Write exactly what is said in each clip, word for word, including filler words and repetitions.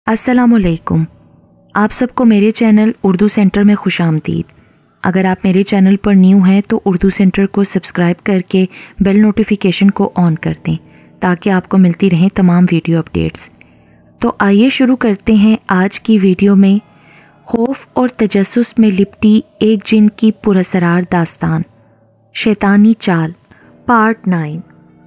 अस्सलामुअलैकुम। आप सबको मेरे चैनल उर्दू सेंटर में खुश आमदीद। अगर आप मेरे चैनल पर न्यू हैं तो उर्दू सेंटर को सब्सक्राइब करके बेल नोटिफिकेशन को ऑन कर दें ताकि आपको मिलती रहें तमाम वीडियो अपडेट्स। तो आइए शुरू करते हैं आज की वीडियो में खौफ और तजस्सुस में लिपटी एक जिन की पुरअसरार दास्तान, शैतानी चाल, पार्ट नाइन।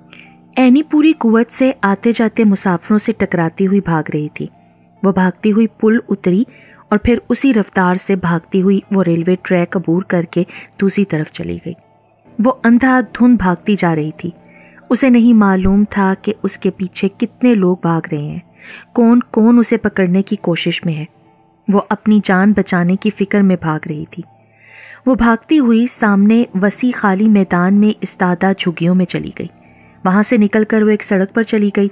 एनी पूरी कुव्वत से आते जाते मुसाफिरों से टकराती हुई भाग रही थी। वो भागती हुई पुल उतरी और फिर उसी रफ्तार से भागती हुई वो रेलवे ट्रैक अबूर करके दूसरी तरफ चली गई। वो अंधाधुंध भागती जा रही थी। उसे नहीं मालूम था कि उसके पीछे कितने लोग भाग रहे हैं, कौन कौन उसे पकड़ने की कोशिश में है। वो अपनी जान बचाने की फिक्र में भाग रही थी। वो भागती हुई सामने वसी खाली मैदान में इस्तादा झुग्गियों में चली गई। वहाँ से निकलकर वो एक सड़क पर चली गई।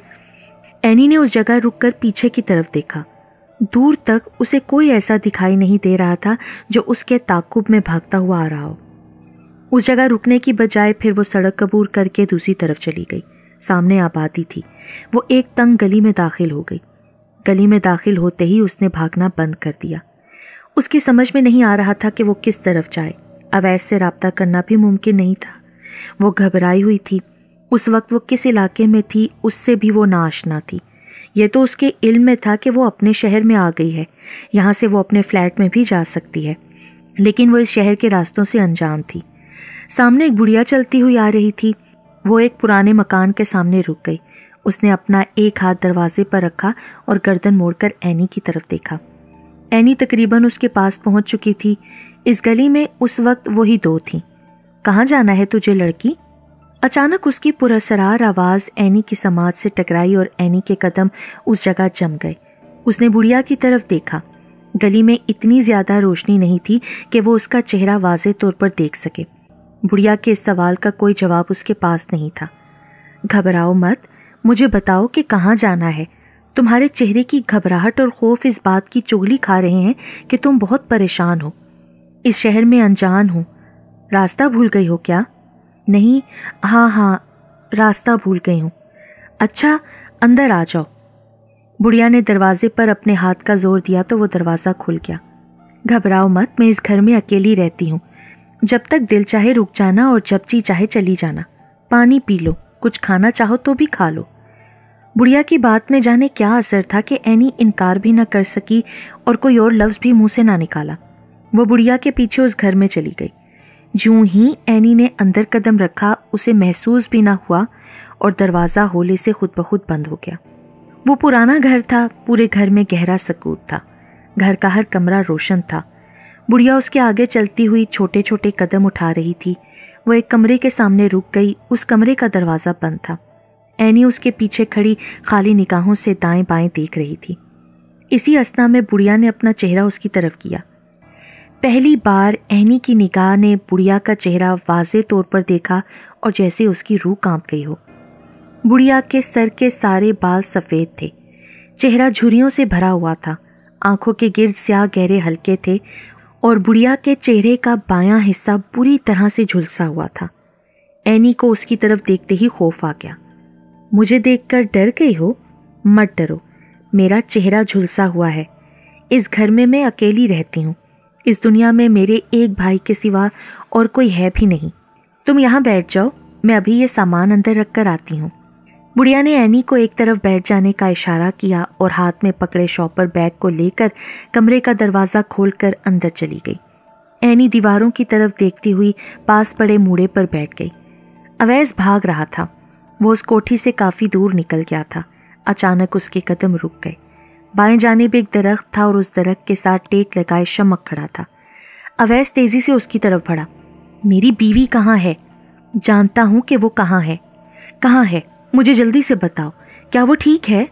एनी ने उस जगह रुककर पीछे की तरफ देखा। दूर तक उसे कोई ऐसा दिखाई नहीं दे रहा था जो उसके ताकुब में भागता हुआ आ रहा हो। उस जगह रुकने की बजाय फिर वो सड़क अबूर करके दूसरी तरफ चली गई। सामने आबादी थी। वो एक तंग गली में दाखिल हो गई। गली में दाखिल होते ही उसने भागना बंद कर दिया। उसकी समझ में नहीं आ रहा था कि वो किस तरफ जाए। अवैस से राब्ता करना भी मुमकिन नहीं था। वो घबराई हुई थी। उस वक्त वो किस इलाके में थी उससे भी वो नाआशना थी। ये तो उसके इल्म में था कि वो अपने शहर में आ गई है, यहाँ से वो अपने फ्लैट में भी जा सकती है, लेकिन वो इस शहर के रास्तों से अनजान थी। सामने एक बुढ़िया चलती हुई आ रही थी। वो एक पुराने मकान के सामने रुक गई। उसने अपना एक हाथ दरवाजे पर रखा और गर्दन मोड़कर एनी की तरफ देखा। एनी तकरीबन उसके पास पहुंच चुकी थी। इस गली में उस वक्त वही दो थीं। कहाँ जाना है तुझे लड़की? अचानक उसकी पुरअसरार आवाज़ एनी की समाज से टकराई और एनी के कदम उस जगह जम गए। उसने बुढ़िया की तरफ देखा। गली में इतनी ज़्यादा रोशनी नहीं थी कि वो उसका चेहरा वाज़ेह तौर पर देख सके। बुढ़िया के इस सवाल का कोई जवाब उसके पास नहीं था। घबराओ मत, मुझे बताओ कि कहाँ जाना है। तुम्हारे चेहरे की घबराहट और खौफ इस बात की चुगली खा रहे हैं कि तुम बहुत परेशान हो। इस शहर में अनजान हो। रास्ता भूल गई हो क्या? नहीं, हाँ हाँ रास्ता भूल गई हूँ। अच्छा, अंदर आ जाओ। बुढ़िया ने दरवाजे पर अपने हाथ का जोर दिया तो वो दरवाज़ा खुल गया। घबराओ मत, मैं इस घर में अकेली रहती हूँ। जब तक दिल चाहे रुक जाना और जब जी चाहे चली जाना। पानी पी लो, कुछ खाना चाहो तो भी खा लो। बुढ़िया की बात में जाने क्या असर था कि एनी इनकार भी ना कर सकी और कोई और लफ्ज़ भी मुँह से ना निकाला। वो बुढ़िया के पीछे उस घर में चली गई। यूं ही एनी ने अंदर कदम रखा, उसे महसूस भी ना हुआ और दरवाज़ा होले से खुद ब खुद बंद हो गया। वो पुराना घर था। पूरे घर में गहरा सकूत था। घर का हर कमरा रोशन था। बुढ़िया उसके आगे चलती हुई छोटे छोटे कदम उठा रही थी। वो एक कमरे के सामने रुक गई। उस कमरे का दरवाज़ा बंद था। एनी उसके पीछे खड़ी खाली निगाहों से दाएं बाएं देख रही थी। इसी असना में बुढ़िया ने अपना चेहरा उसकी तरफ किया। पहली बार एनी की निगाह ने बुढ़िया का चेहरा वाज़ेह तौर पर देखा और जैसे उसकी रूह कांप गई हो। बुढ़िया के सर के सारे बाल सफ़ेद थे। चेहरा झुर्रियों से भरा हुआ था। आंखों के गिर्द स्याह गहरे हल्के थे और बुढ़िया के चेहरे का बायां हिस्सा बुरी तरह से झुलसा हुआ था। एनी को उसकी तरफ देखते ही खौफ आ गया। मुझे देखकर डर गई हो? मत डरो, मेरा चेहरा झुलसा हुआ है। इस घर में मैं अकेली रहती हूँ। इस दुनिया में मेरे एक भाई के सिवा और कोई है भी नहीं। तुम यहाँ बैठ जाओ, मैं अभी ये सामान अंदर रख कर आती हूँ। बुढ़िया ने एनी को एक तरफ बैठ जाने का इशारा किया और हाथ में पकड़े शॉपर बैग को लेकर कमरे का दरवाज़ा खोलकर अंदर चली गई। एनी दीवारों की तरफ देखती हुई पास पड़े मूड़े पर बैठ गई। अवैस भाग रहा था। वो उस कोठी से काफ़ी दूर निकल गया था। अचानक उसके कदम रुक गए। बाएं जानिब एक दरख्त था और उस दरख्त के साथ टेक लगाए शमक खड़ा था। अवैस तेजी से उसकी तरफ बढ़ा। मेरी बीवी कहाँ है? जानता हूँ कि वो कहाँ है। कहाँ है? मुझे जल्दी से बताओ। क्या वो ठीक है?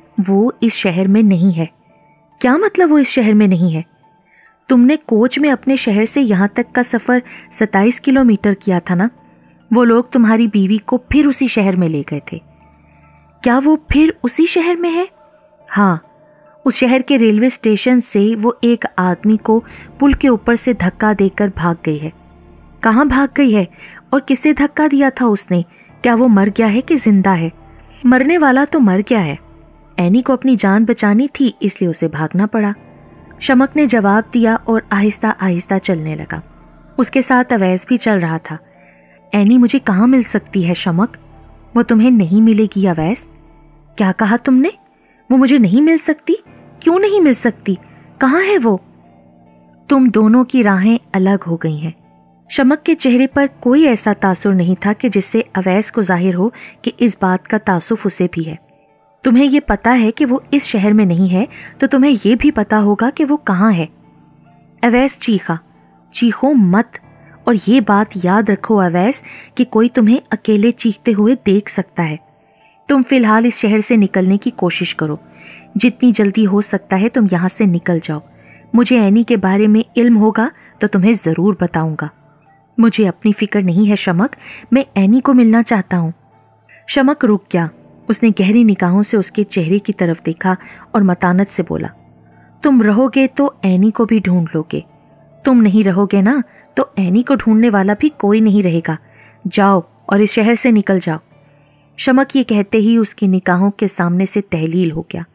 वो इस शहर में नहीं है। क्या मतलब वो इस शहर में नहीं है? तुमने कोच में अपने शहर से यहाँ तक का सफ़र सत्ताईस किलोमीटर किया था ना? वो लोग तुम्हारी बीवी को फिर उसी शहर में ले गए थे। क्या वो फिर उसी शहर में है? हाँ, उस शहर के रेलवे स्टेशन से वो एक आदमी को पुल के ऊपर से धक्का देकर भाग गई है। कहाँ भाग गई है और किसे धक्का दिया था उसने? क्या वो मर गया है कि जिंदा है? मरने वाला तो मर गया है। एनी को अपनी जान बचानी थी, इसलिए उसे भागना पड़ा। शमक ने जवाब दिया और आहिस्ता आहिस्ता चलने लगा। उसके साथ अवैस भी चल रहा था। एनी मुझे कहाँ मिल सकती है शमक? वो तुम्हें नहीं मिलेगी अवैस। क्या कहा तुमने? वो मुझे नहीं मिल सकती? क्यों नहीं मिल सकती? कहाँ है वो? तुम दोनों की राहें अलग हो गई हैं। शमक के चेहरे पर कोई ऐसा तासुर नहीं था कि जिससे अवैस को जाहिर हो कि इस बात का तासुफ उसे भी है। तुम्हें ये पता है कि वो इस शहर में नहीं है, तो तुम्हें ये भी पता होगा कि वो कहाँ है। अवैस चीखा। चीखो मत, और ये बात याद रखो अवैस कि कोई तुम्हें अकेले चीखते हुए देख सकता है। तुम फिलहाल इस शहर से निकलने की कोशिश करो। जितनी जल्दी हो सकता है तुम यहाँ से निकल जाओ। मुझे एनी के बारे में इल्म होगा तो तुम्हें ज़रूर बताऊंगा। मुझे अपनी फिक्र नहीं है शमक, मैं एनी को मिलना चाहता हूँ। शमक रुक गया। उसने गहरी निगाहों से उसके चेहरे की तरफ देखा और मतानत से बोला, तुम रहोगे तो एनी को भी ढूंढ लोगे। तुम नहीं रहोगे ना, तो एनी को ढूंढने वाला भी कोई नहीं रहेगा। जाओ और इस शहर से निकल जाओ। शमक ये कहते ही उसकी निगाहों के सामने से तहलील हो गया।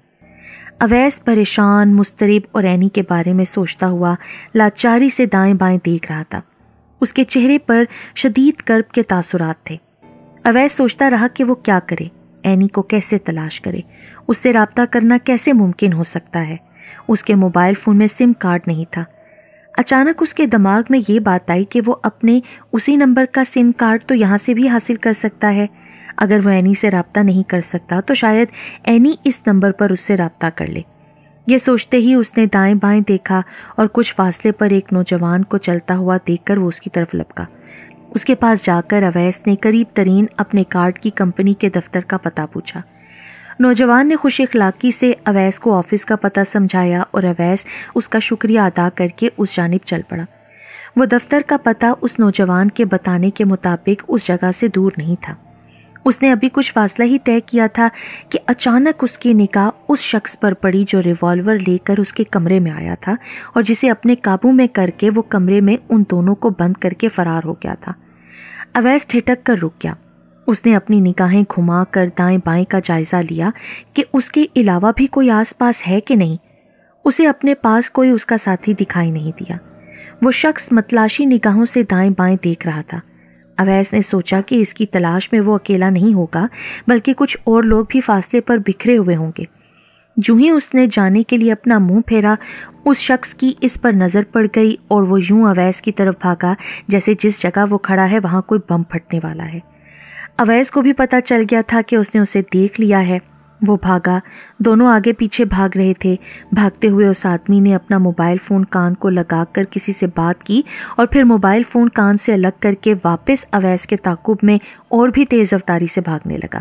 अवैस परेशान, मुस्तरिब और एनी के बारे में सोचता हुआ लाचारी से दाएं बाएं देख रहा था। उसके चेहरे पर शदीद कर्ब के तासुरात थे। अवैस सोचता रहा कि वो क्या करे, एनी को कैसे तलाश करे, उससे राब्ता करना कैसे मुमकिन हो सकता है। उसके मोबाइल फ़ोन में सिम कार्ड नहीं था। अचानक उसके दिमाग में ये बात आई कि वो अपने उसी नंबर का सिम कार्ड तो यहाँ से भी हासिल कर सकता है। अगर वो एनी से राब्ता नहीं कर सकता तो शायद एनी इस नंबर पर उससे राब्ता कर ले। ये सोचते ही उसने दाएं बाएं देखा और कुछ फासले पर एक नौजवान को चलता हुआ देखकर वो उसकी तरफ लपका। उसके पास जाकर अवैस ने करीब तरीन अपने कार्ड की कंपनी के दफ्तर का पता पूछा। नौजवान ने खुश इखलाकी से अवैस को ऑफिस का पता समझाया और अवैस उसका शुक्रिया अदा करके उस जानिब चल पड़ा। वो दफ्तर का पता उस नौजवान के बताने के मुताबिक उस जगह से दूर नहीं था। उसने अभी कुछ फासला ही तय किया था कि अचानक उसकी निगाह उस शख्स पर पड़ी जो रिवॉल्वर लेकर उसके कमरे में आया था और जिसे अपने काबू में करके वो कमरे में उन दोनों को बंद करके फरार हो गया था। अवैस ठिठक कर रुक गया। उसने अपनी निगाहें घुमा कर दाएं बाएं का जायजा लिया कि उसके अलावा भी कोई आसपास है कि नहीं। उसे अपने पास कोई उसका साथी दिखाई नहीं दिया। वो शख्स मतलाशी निगाहों से दाएं बाएं देख रहा था। अवैस ने सोचा कि इसकी तलाश में वो अकेला नहीं होगा, बल्कि कुछ और लोग भी फासले पर बिखरे हुए होंगे। जूं ही उसने जाने के लिए अपना मुंह फेरा, उस शख्स की इस पर नज़र पड़ गई और वो यूं अवैस की तरफ भागा जैसे जिस जगह वो खड़ा है वहाँ कोई बम फटने वाला है। अवैस को भी पता चल गया था कि उसने उसे देख लिया है। वो भागा। दोनों आगे पीछे भाग रहे थे। भागते हुए उस आदमी ने अपना मोबाइल फ़ोन कान को लगाकर किसी से बात की और फिर मोबाइल फ़ोन कान से अलग करके वापस अवैस के ताकुब में और भी तेज़ रफ्तारी से भागने लगा।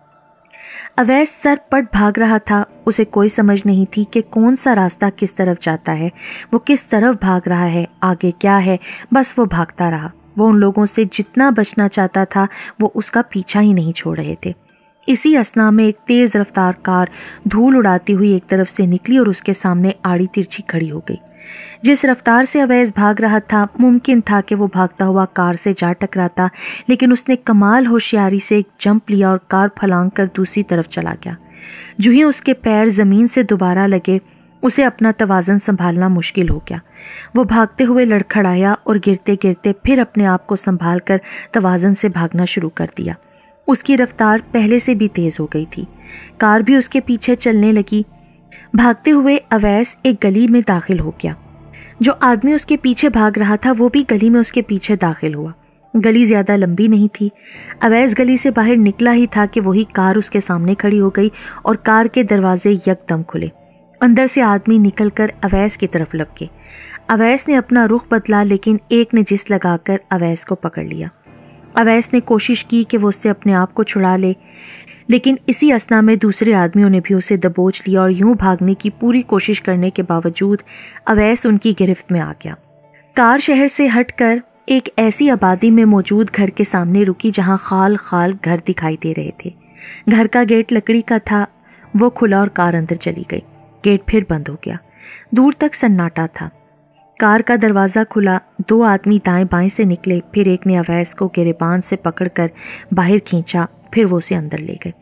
अवैस सरपट भाग रहा था। उसे कोई समझ नहीं थी कि कौन सा रास्ता किस तरफ जाता है, वो किस तरफ भाग रहा है, आगे क्या है। बस वो भागता रहा। वो उन लोगों से जितना बचना चाहता था वो उसका पीछा ही नहीं छोड़ रहे थे। इसी असना में एक तेज़ रफ्तार कार धूल उड़ाती हुई एक तरफ से निकली और उसके सामने आड़ी तिरछी खड़ी हो गई। जिस रफ्तार से अवैस भाग रहा था, मुमकिन था कि वो भागता हुआ कार से जा टकराता, लेकिन उसने कमाल होशियारी से एक जंप लिया और कार फलांग कर दूसरी तरफ चला गया। जो ही उसके पैर ज़मीन से दोबारा लगे, उसे अपना तवाज़न संभालना मुश्किल हो गया। वो भागते हुए लड़खड़ाया और गिरते गिरते फिर अपने आप को संभाल कर तवाज़न से भागना शुरू कर दिया। उसकी रफ्तार पहले से भी तेज़ हो गई थी। कार भी उसके पीछे चलने लगी। भागते हुए अवैस एक गली में दाखिल हो गया। जो आदमी उसके पीछे भाग रहा था वो भी गली में उसके पीछे दाखिल हुआ। गली ज़्यादा लंबी नहीं थी। अवैस गली से बाहर निकला ही था कि वही कार उसके सामने खड़ी हो गई और कार के दरवाजे यकदम खुले। अंदर से आदमी निकलकर अवैस की तरफ लपके। अवैस ने अपना रुख बदला, लेकिन एक ने जिस लगाकर अवैस को पकड़ लिया। अवैस ने कोशिश की कि वो उससे अपने आप को छुड़ा ले, लेकिन इसी असना में दूसरे आदमियों ने भी उसे दबोच लिया और यूं भागने की पूरी कोशिश करने के बावजूद अवैस उनकी गिरफ्त में आ गया। कार शहर से हटकर एक ऐसी आबादी में मौजूद घर के सामने रुकी जहां खाल खाल घर दिखाई दे रहे थे। घर का गेट लकड़ी का था। वो खुला और कार अंदर चली गई। गेट फिर बंद हो गया। दूर तक सन्नाटा था। कार का दरवाज़ा खुला। दो आदमी दाएं बाएं से निकले। फिर एक ने अवैस को गिरेबान से पकड़कर बाहर खींचा, फिर वो उसे अंदर ले गए।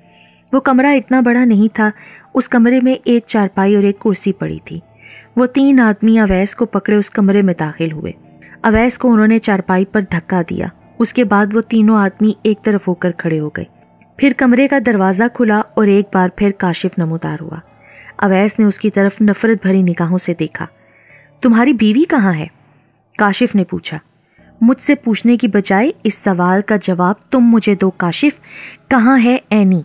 वो कमरा इतना बड़ा नहीं था। उस कमरे में एक चारपाई और एक कुर्सी पड़ी थी। वो तीन आदमी अवैस को पकड़े उस कमरे में दाखिल हुए। अवैस को उन्होंने चारपाई पर धक्का दिया। उसके बाद वो तीनों आदमी एक तरफ होकर खड़े हो गए। फिर कमरे का दरवाज़ा खुला और एक बार फिर काशिफ नमूदार हुआ। अवैस ने उसकी तरफ नफरत भरी निगाहों से देखा। तुम्हारी बीवी कहाँ है? काशिफ ने पूछा। मुझसे पूछने की बजाय इस सवाल का जवाब तुम मुझे दो काशिफ। कहाँ है एनी?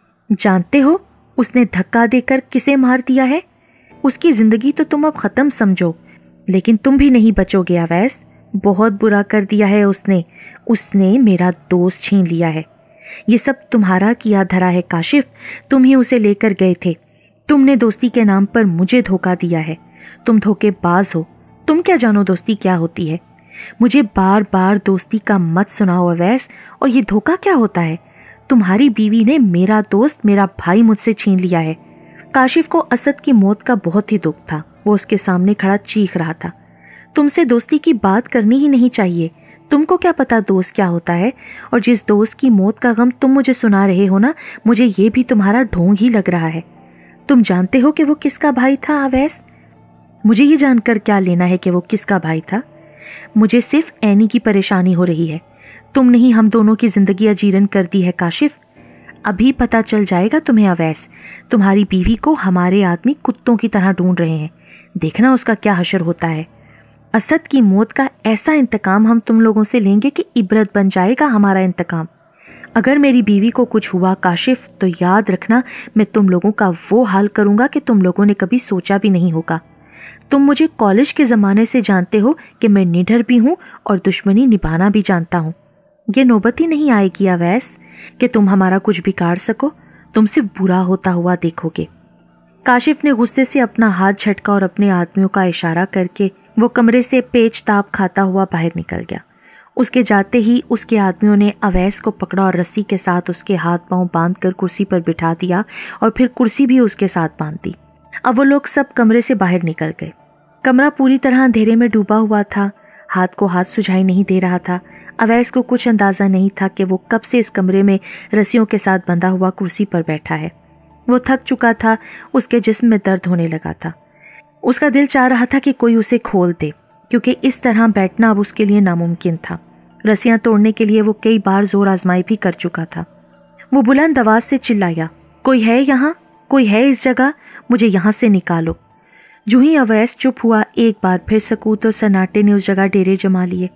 जानते हो उसने धक्का देकर किसे मार दिया है? उसकी जिंदगी तो तुम अब खत्म समझो, लेकिन तुम भी नहीं बचोगे अवैस। बहुत बुरा कर दिया है उसने। उसने मेरा दोस्त छीन लिया है। ये सब तुम्हारा किया धरा है काशिफ। तुम ही उसे लेकर गए थे। तुमने दोस्ती के नाम पर मुझे धोखा दिया है। तुम धोखेबाज हो। तुम क्या जानो दोस्ती क्या होती है? मुझे बार बार दोस्ती का मत सुनाओ अवैस। और ये धोखा क्या होता है? तुम्हारी बीवी ने मेरा दोस्त, मेरा भाई मुझसे छीन लिया है। काशिफ को असद की मौत का बहुत ही दुख था। वो उसके सामने खड़ा चीख रहा था। तुमसे दोस्ती की बात करनी ही नहीं चाहिए। तुमको क्या पता दोस्त क्या होता है? और जिस दोस्त की मौत का गम तुम मुझे सुना रहे हो ना, मुझे ये भी तुम्हारा ढोंग ही लग रहा है। तुम जानते हो कि वो किसका भाई था अवैस? मुझे ये जानकर क्या लेना है कि वो किसका भाई था? मुझे सिर्फ एनी की परेशानी हो रही है। तुमने ही हम दोनों की जिंदगी अजीरन कर दी है काशिफ। अभी पता चल जाएगा तुम्हें अवैस। तुम्हारी बीवी को हमारे आदमी कुत्तों की तरह ढूंढ रहे हैं। देखना उसका क्या हशर होता है। असद की मौत का ऐसा इंतकाम हम तुम लोगों से लेंगे कि इबरत बन जाएगा हमारा इंतकाम। अगर मेरी बीवी को कुछ हुआ काशिफ, तो याद रखना मैं तुम लोगों का वो हाल करूंगा कि तुम लोगों ने कभी सोचा भी नहीं होगा। तुम मुझे कॉलेज के ज़माने से जानते हो कि मैं निडर भी हूँ और दुश्मनी निभाना भी जानता हूँ। ये नौबत ही नहीं आएगी अवैस कि तुम हमारा कुछ बिगाड़ सको। तुम सिर्फ बुरा होता हुआ देखोगे। काशिफ ने गुस्से से अपना हाथ झटका और अपने आदमियों का इशारा करके वो कमरे से पेच ताप खाता हुआ बाहर निकल गया। उसके जाते ही उसके आदमियों ने अवैस को पकड़ा और रस्सी के साथ उसके हाथ पांव बांधकर कुर्सी पर बिठा दिया और फिर कुर्सी भी उसके साथ बांध दी। अब वो लोग सब कमरे से बाहर निकल गए। कमरा पूरी तरह अंधेरे में डूबा हुआ था। हाथ को हाथ सुझाई नहीं दे रहा था। अवैस को कुछ अंदाजा नहीं था कि वो कब से इस कमरे में रस्सियों के साथ बंधा हुआ कुर्सी पर बैठा है। वो थक चुका था। उसके जिस्म में दर्द होने लगा था। उसका दिल चाह रहा था कि कोई उसे खोल दे, क्योंकि इस तरह बैठना अब उसके लिए नामुमकिन था। रस्सियां तोड़ने के लिए वो कई बार जोर आजमाई भी कर चुका था। वो बुलंद आवाज से चिल्लाया, कोई है यहाँ? कोई है इस जगह? मुझे यहाँ से निकालो। जो ही अवैस चुप हुआ, एक बार फिर सकूत और सन्नाटे ने उस जगह डेरे जमा लिए।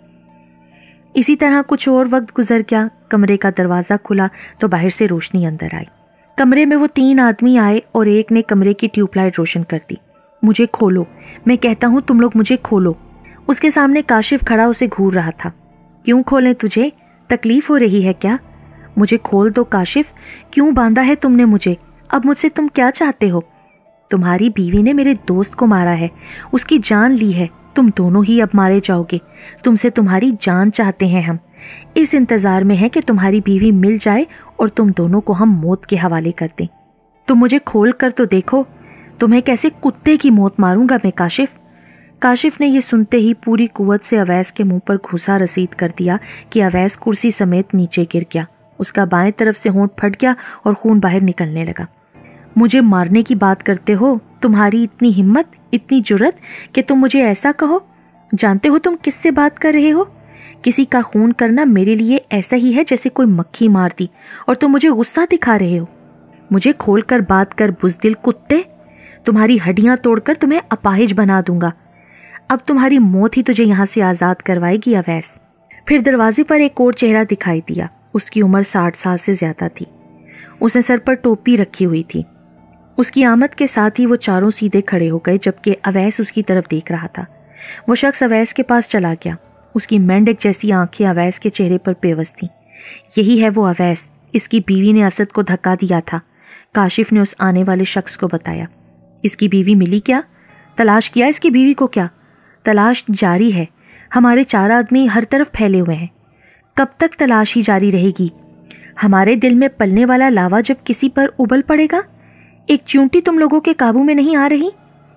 इसी तरह कुछ और वक्त गुजर गया। कमरे का दरवाज़ा खुला तो बाहर से रोशनी अंदर आई। कमरे में वो तीन आदमी आए और एक ने कमरे की ट्यूबलाइट रोशन कर दी। मुझे खोलो, मैं कहता हूँ तुम लोग मुझे खोलो। उसके सामने काशिफ खड़ा उसे घूर रहा था। क्यों खोलें तुझे? तकलीफ हो रही है क्या? मुझे खोल दो काशिफ। क्यों बांधा है तुमने मुझे? अब मुझसे तुम क्या चाहते हो? तुम्हारी बीवी ने मेरे दोस्त को मारा है, उसकी जान ली है। तुम दोनों ही अब मारे जाओगे। तुमसे तुम्हारी जान चाहते हैं हम। इस इंतजार में है कि तुम्हारी बीवी मिल जाए और तुम दोनों को हम मौत के हवाले कर दें। तुम मुझे खोल कर तो देखो, तुम्हें कैसे कुत्ते की मौत मारूंगा मैं काशिफ। काशिफ ने यह सुनते ही पूरी कुव्वत से अवैस के मुंह पर घुसा रसीद कर दिया कि अवैस कुर्सी समेत नीचे गिर गया। उसका बाएं तरफ से होंठ फट गया और खून बाहर निकलने लगा। मुझे मारने की बात करते हो? तुम्हारी इतनी हिम्मत, इतनी जुर्रत कि तुम मुझे ऐसा कहो? जानते हो तुम किससे बात कर रहे हो? किसी का खून करना मेरे लिए ऐसा ही है जैसे कोई मक्खी मार दी, और तुम मुझे गुस्सा दिखा रहे हो। मुझे खोल कर बात कर बुज़दिल कुत्ते। तुम्हारी हड्डियां तोड़कर तुम्हें अपाहिज बना दूंगा। अब तुम्हारी मौत ही तुझे यहाँ से आज़ाद करवाएगी अवैस। फिर दरवाजे पर एक और चेहरा दिखाई दिया। उसकी उम्र साठ साल से ज्यादा थी। उसने सर पर टोपी रखी हुई थी। उसकी आमद के साथ ही वो चारों सीधे खड़े हो गए, जबकि अवैस उसकी तरफ देख रहा था। वो शख्स अवैस के पास चला गया। उसकी मेंढक जैसी आंखें अवैस के चेहरे पर बेबस थीं। यही है वो अवैस। इसकी बीवी ने असद को धक्का दिया था। काशिफ ने उस आने वाले शख्स को बताया। इसकी बीवी मिली क्या? तलाश किया इसकी बीवी को क्या? तलाश जारी है। हमारे चार आदमी हर तरफ फैले हुए हैं। कब तक तलाश ही जारी रहेगी? हमारे दिल में पलने वाला लावा जब किसी पर उबल पड़ेगा। एक चूंटी तुम लोगों के काबू में नहीं आ रही।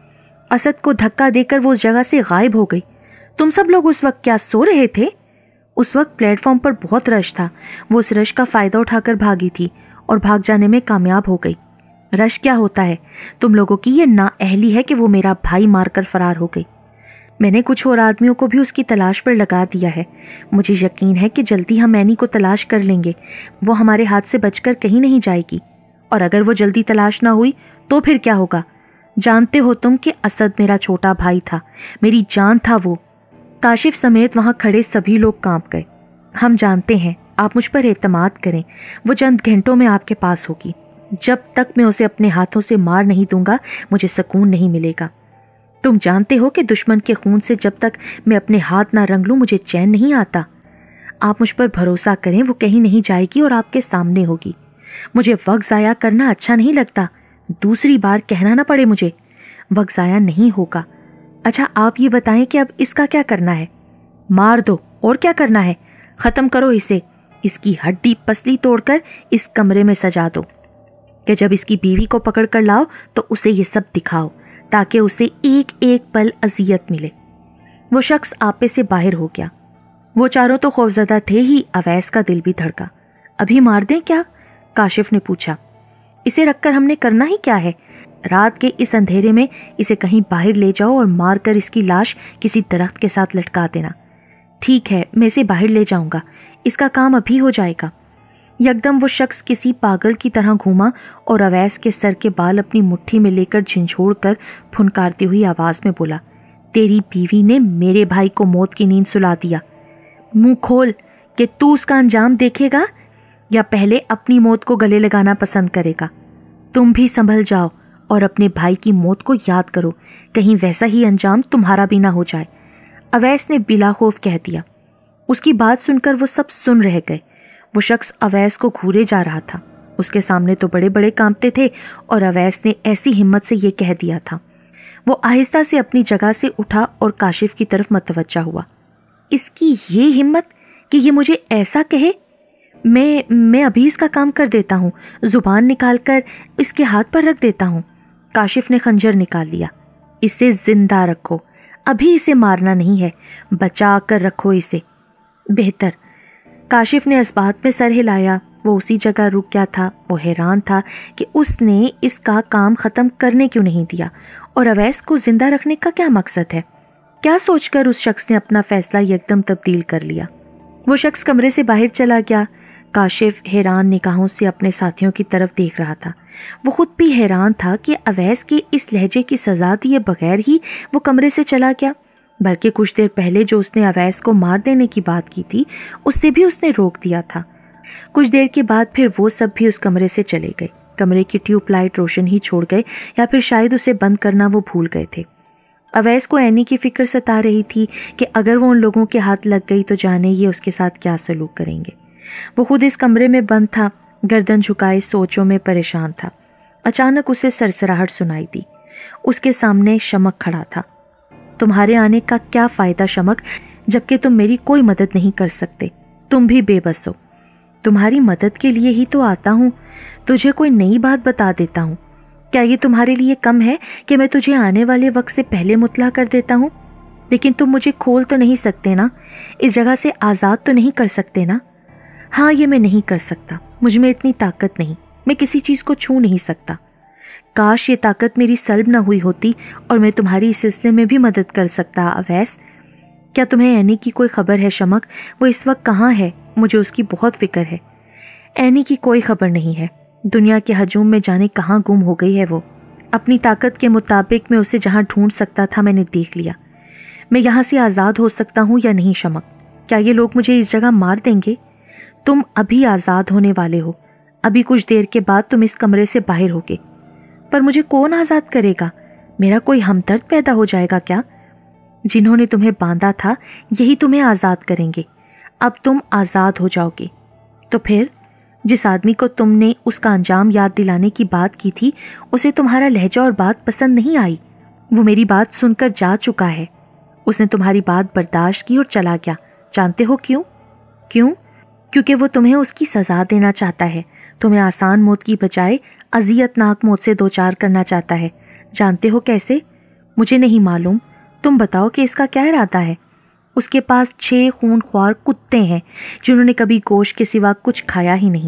असद को धक्का देकर वो उस जगह से गायब हो गई। तुम सब लोग उस वक्त क्या सो रहे थे? उस वक्त प्लेटफॉर्म पर बहुत रश था। वो उस रश का फायदा उठाकर भागी थी और भाग जाने में कामयाब हो गई। रश क्या होता है, तुम लोगों की ये नाअहली है कि वो मेरा भाई मारकर फरार हो गई। मैंने कुछ और आदमियों को भी उसकी तलाश पर लगा दिया है। मुझे यकीन है कि जल्दी हम एनी को तलाश कर लेंगे। वो हमारे हाथ से बचकर कहीं नहीं जाएगी। और अगर वो जल्दी तलाश ना हुई तो फिर क्या होगा? जानते हो तुम कि असद मेरा छोटा भाई था, मेरी जान था वो। काशिफ समेत वहाँ खड़े सभी लोग कांप गए। हम जानते हैं, आप मुझ पर एतमाद करें, वो चंद घंटों में आपके पास होगी। जब तक मैं उसे अपने हाथों से मार नहीं दूंगा मुझे सुकून नहीं मिलेगा। तुम जानते हो कि दुश्मन के खून से जब तक मैं अपने हाथ ना रंग लूं मुझे चैन नहीं आता। आप मुझ पर भरोसा करें, वो कहीं नहीं जाएगी और आपके सामने होगी। मुझे वक्त ज़ाया करना अच्छा नहीं लगता। दूसरी बार कहना ना पड़े मुझे, वक्त ज़ाया नहीं होगा। अच्छा आप ये बताएं कि अब इसका क्या करना है? मार दो, और क्या करना है? ख़त्म करो इसे, इसकी हड्डी पसली तोड़कर इस कमरे में सजा दो कि जब इसकी बीवी को पकड़ कर लाओ तो उसे ये सब दिखाओ ताकि उसे एक एक पल अजियत मिले। वो शख्स आपे से बाहर हो गया। वो चारों तो खौफजदा थे ही, अवैस का दिल भी धड़का। अभी मार दें क्या? काशिफ ने पूछा। इसे रखकर हमने करना ही क्या है? रात के इस अंधेरे में इसे कहीं बाहर ले जाओ और मारकर इसकी लाश किसी दरख्त के साथ लटका देना। ठीक है, मैं इसे बाहर ले जाऊंगा, इसका काम अभी हो जाएगा। यकदम वो शख्स किसी पागल की तरह घूमा और अवैस के सर के बाल अपनी मुट्ठी में लेकर झंझोड़ कर फुनकारती हुई आवाज में बोला, तेरी बीवी ने मेरे भाई को मौत की नींद सुला दिया। मुंह खोल कि तू उसका अंजाम देखेगा या पहले अपनी मौत को गले लगाना पसंद करेगा। तुम भी संभल जाओ और अपने भाई की मौत को याद करो, कहीं वैसा ही अंजाम तुम्हारा भी ना हो जाए। अवैस ने बिला खौफ कह दिया। उसकी बात सुनकर वो सब सुन रह गए। वो शख्स अवैस को घूरे जा रहा था। उसके सामने तो बड़े बड़े कांपते थे और अवैस ने ऐसी हिम्मत से ये कह दिया था। वो आहिस्ता से अपनी जगह से उठा और काशिफ की तरफ मतवज्जा हुआ। इसकी ये हिम्मत कि ये मुझे ऐसा कहे। मैं मैं अभी इसका काम कर देता हूँ, जुबान निकाल कर इसके हाथ पर रख देता हूँ। काशिफ ने खंजर निकाल लिया। इसे जिंदा रखो, अभी इसे मारना नहीं है, बचा कर रखो इसे। बेहतर। काशिफ ने इस बात में सर हिलाया। वो उसी जगह रुक गया था। वो हैरान था कि उसने इसका काम ख़त्म करने क्यों नहीं दिया और अवैस को जिंदा रखने का क्या मकसद है। क्या सोचकर उस शख्स ने अपना फैसला एकदम तब्दील कर लिया। वो शख्स कमरे से बाहर चला गया। काशिफ हैरान निगाहों से अपने साथियों की तरफ देख रहा था। वो खुद भी हैरान था कि अवैस के इस लहजे की सजा दिए बगैर ही वो कमरे से चला गया, बल्कि कुछ देर पहले जो उसने अवैस को मार देने की बात की थी उससे भी उसने रोक दिया था। कुछ देर के बाद फिर वो सब भी उस कमरे से चले गए। कमरे की ट्यूबलाइट रोशन ही छोड़ गए या फिर शायद उसे बंद करना वो भूल गए थे। अवैस को एनी की फिक्र सता रही थी कि अगर वो उन लोगों के हाथ लग गई तो जाने ये उसके साथ क्या सलूक करेंगे। वो खुद इस कमरे में बंद था, गर्दन झुकाए सोचों में परेशान था। अचानक उसे सरसराहट सुनाई दी। उसके सामने शमक खड़ा था। तुम्हारे आने का क्या फ़ायदा शमक, जबकि तुम मेरी कोई मदद नहीं कर सकते। तुम भी बेबस हो। तुम्हारी मदद के लिए ही तो आता हूँ। तुझे कोई नई बात बता देता हूँ। क्या ये तुम्हारे लिए कम है कि मैं तुझे आने वाले वक्त से पहले मुतला कर देता हूँ? लेकिन तुम मुझे खोल तो नहीं सकते ना, इस जगह से आज़ाद तो नहीं कर सकते ना? हाँ, ये मैं नहीं कर सकता। मुझ में इतनी ताकत नहीं, मैं किसी चीज़ को छू नहीं सकता। काश ये ताकत मेरी सल्ब ना हुई होती और मैं तुम्हारी इस सिलसिले में भी मदद कर सकता। अवैस, क्या तुम्हें एनी की कोई खबर है शमक? वो इस वक्त कहाँ है? मुझे उसकी बहुत फिक्र है। एनी की कोई खबर नहीं है। दुनिया के हजूम में जाने कहाँ गुम हो गई है वो। अपनी ताकत के मुताबिक मैं उसे जहाँ ढूंढ सकता था मैंने देख लिया। मैं यहाँ से आज़ाद हो सकता हूँ या नहीं शमक? क्या ये लोग मुझे इस जगह मार देंगे? तुम अभी आज़ाद होने वाले हो। अभी कुछ देर के बाद तुम इस कमरे से बाहर होगे। पर मुझे कौन आज़ाद करेगा? मेरा कोई हमदर्द पैदा हो जाएगा क्या? जिन्होंने तुम्हें बांधा था यही तुम्हें आज़ाद करेंगे। अब तुम आज़ाद हो जाओगे। तो फिर जिस आदमी को तुमने उसका अंजाम याद दिलाने की बात की थी उसे तुम्हारा लहजा और बात पसंद नहीं आई। वो मेरी बात सुनकर जा चुका है। उसने तुम्हारी बात बर्दाश्त की और चला गया। जानते हो क्यों? क्यों? क्योंकि वो तुम्हें उसकी सज़ा देना चाहता है। तुम्हें आसान मौत की बजाय अजियतनाक मौत से दो चार करना चाहता है। जानते हो कैसे? मुझे नहीं मालूम। तुम बताओ कि इसका क्या इरादा है। उसके पास छह खूनख्वार कुत्ते हैं जिन्होंने कभी गोश्त के सिवा कुछ खाया ही नहीं।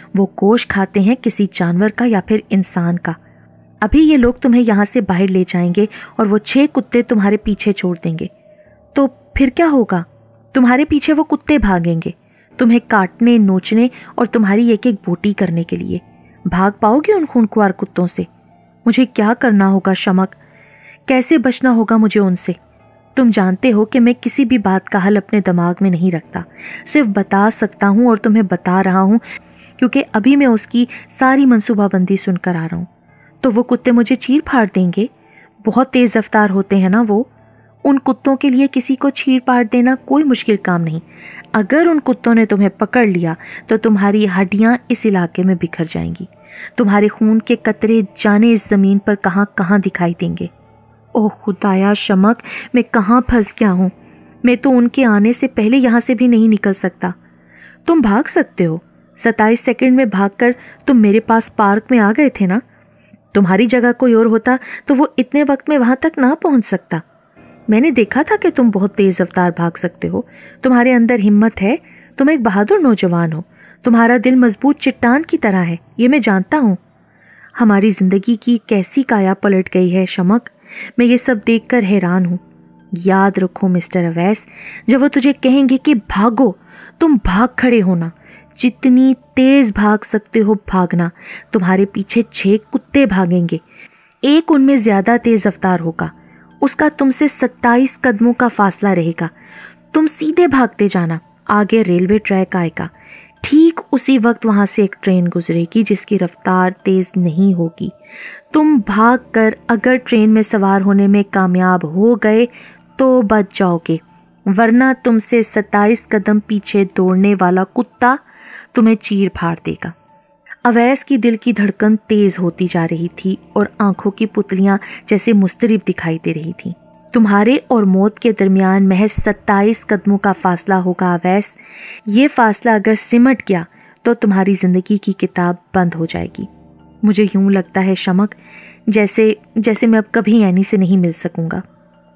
وہ گوشت کھاتے ہیں کسی جانور کا یا پھر انسان کا۔ ابھی یہ لوگ تمہیں یہاں سے باہر لے جائیں گے اور وہ چھ کتے تمہارے پیچھے چھوڑ دیں گے، تو پھر کیا ہوگا؟ تمہارے پیچھے وہ کتے بھاگیں گے تمہیں کاٹنے، نوچنے اور تمہاری ایک ایک بوٹی کرنے کے لیے۔ بھاگ پاؤ گے ان خونخوار کتوں سے؟ مجھے کیا کرنا ہوگا شمک؟ کیسے بچنا ہوگا مجھے ان سے؟ تم جانتے ہو کہ میں کسی بھی بات کا حل اپنے دماغ میں نہیں رکھتا، صرف بتا سکتا ہوں اور تمہیں بتا رہا ہوں کیونکہ ابھی میں اس کی ساری منصوبہ بندی سن کر آ رہا ہوں۔ تو وہ کتے مجھے چیر پھاڑ دیں گے؟ بہت تیز رفتار ہوتے ہیں نا وہ۔ ان کتوں کے لیے کسی کو چیر پھاڑ دینا کوئی مشکل کام نہیں۔ اگر ان کتوں نے تمہیں پکڑ لیا تو تمہاری ہڈیاں اس علاقے میں بکھر جائیں گی، تمہارے خون کے قطرے جانے اس زمین پر کہاں کہاں دکھائی دیں گے۔ اوہ خدایا شمک، میں کہاں پھنس گیا ہوں؟ میں تو ان کے آنے سے پہلے یہاں سے بھی نہیں نکل سکتا۔ تم بھاگ سکتے ہو، ستائیس سیکنڈ میں بھاگ کر تم میرے پاس پارک میں آ گئے تھے نا۔ تمہاری جگہ کوئی اور ہوتا تو وہ اتنے وقت میں وہاں تک نہ پہنچ سکتا۔ میں نے دیکھا تھا کہ تم بہت تیز رفتار بھاگ سکتے ہو، تمہارے اندر ہمت ہے، تم ایک بہادر نوجوان ہو، تمہارا دل مضبوط چٹان کی طرح ہے، یہ میں جانتا ہوں۔ ہماری زندگی کی کیسی کایا پلٹ گئی ہے شمک، میں یہ سب دیکھ کر حیران ہوں۔ یاد رکھو مسٹر اویس، جب وہ تجھے کہیں گے کہ بھاگو، تم بھاگ کھڑے ہونا، جتنی تیز بھاگ سکتے ہو بھاگنا۔ تمہارے پیچھے چھ کتے بھاگیں گے، ایک ان میں زیادہ تیز رفتار ہوگا، اس کا تم سے ستائیس قدموں کا فاصلہ رہے گا۔ تم سیدھے بھاگتے جانا، آگے ریلوے ٹریک آئے گا، ٹھیک اسی وقت وہاں سے ایک ٹرین گزرے گی جس کی رفتار تیز نہیں ہوگی۔ تم بھاگ کر اگر ٹرین میں سوار ہونے میں کامیاب ہو گئے تو بچ جاؤ گے، ورنہ تم سے ستائیس قدم پیچھے دوڑنے والا کتا تمہیں چیر پھاڑ دے گا۔ اویس کی دل کی دھڑکن تیز ہوتی جا رہی تھی اور آنکھوں کی پتلیاں جیسے مضطرب دکھائی دے رہی تھیں۔ تمہارے اور موت کے درمیان محض ستائیس قدموں کا فاصلہ ہوگا اویس۔ یہ فاصلہ اگر سمٹ گیا تو تمہاری زندگی کی کتاب بند ہو جائے گی۔ مجھے یوں لگتا ہے شمک جیسے جیسے میں اب کبھی اینی سے نہیں مل سکوں گا۔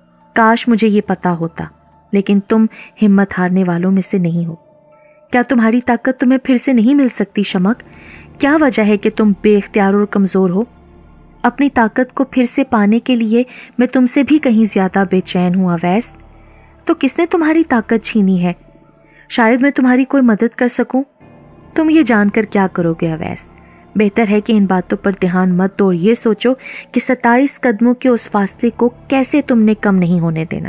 کاش مجھے یہ پتا ہوتا، لیکن تم ہمت ہارنے والوں میں سے نہیں ہو۔ کیا تمہاری طاقت تمہیں پھر سے نہیں مل سکتی شمک؟ کیا وجہ ہے کہ تم بے اختیار اور کمزور ہو؟ اپنی طاقت کو پھر سے پانے کے لیے میں تم سے بھی کہیں زیادہ بے چین ہوں اویس۔ تو کس نے تمہاری طاقت چھینی ہے؟ شاید میں تمہاری کوئی مدد کر سکوں۔ تم یہ جان کر کیا کرو گے اویس؟ بہتر ہے کہ ان باتوں پر دھیان مت دو اور یہ سوچو کہ ستائیس قدموں کے اس فاصلے کو کیسے تم نے کم نہیں ہونے دینا۔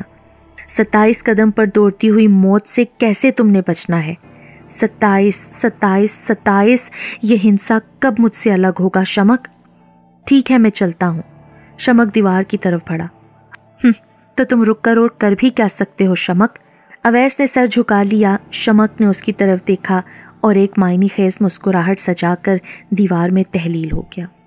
ستائیس قدم پر دوڑتی ہوئی موت سے کیسے تم نے بچنا ہے۔ ستائیس ستائیس ستائیس یہ ہنسا کب مجھ سے الگ ہوگا شمک؟ ٹھیک ہے میں چلتا ہوں۔ شمک دیوار کی طرف بڑھا۔ تو تم رک کر اور کر بھی کیا سکتے ہو شمک؟ اویس نے سر جھکا لیا۔ شمک نے اس کی طرف دیکھا اور ایک معنی خیز مسکراہٹ سجا کر دیوار میں تحلیل ہو گیا۔